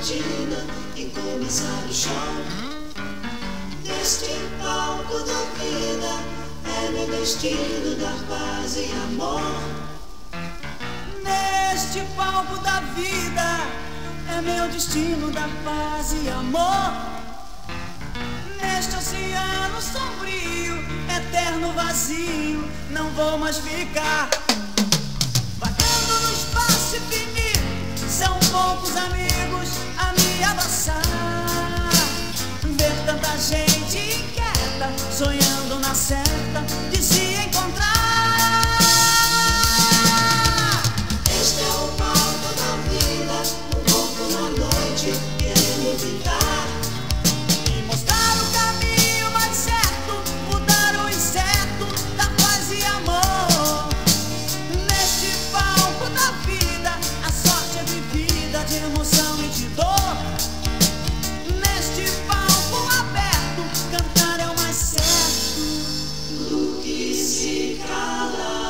rotina e começar o show. Neste palco da vida é meu destino dar paz e amor. Neste palco da vida é meu destino dar paz e amor. Neste oceano sombrio, eterno vazio, não vou mais ficar. Vagando no espaço infinito, são poucos amigos a me abraçar. Ver tanta gente inquieta, sonhando na certa de se encontrar. Este é o palco da vida, um corpo na noite querendo brincar E mostrar o caminho mais certo, mudar o incerto da paz e amor. Neste palco da vida, a sorte é vivida de emoção e de dor. Neste palco aberto, cantar é o mais certo do que se calar.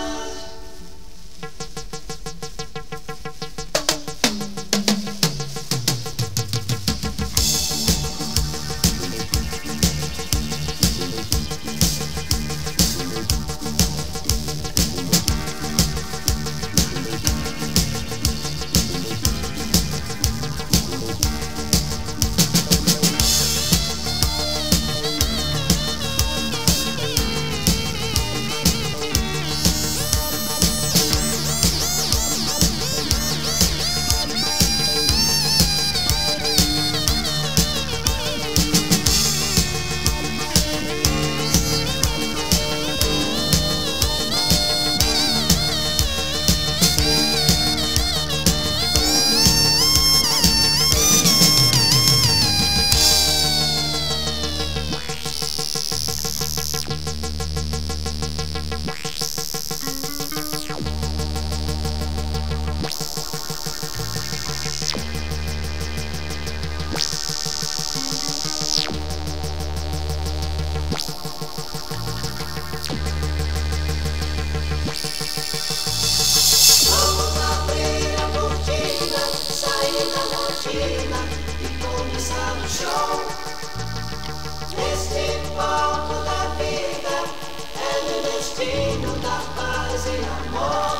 Vamos abrir a cortina, sair da rotina e começar o show. Neste palco da vida é meu destino dar paz e amor.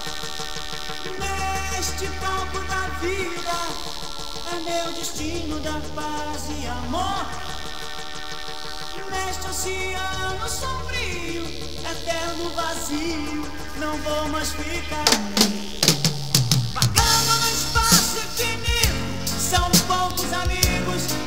Neste palco da vida é meu destino dar paz e amor. Neste oceano sombrio, eterno vazio, não vou mais ficar. Vagando no espaço infinito, são poucos amigos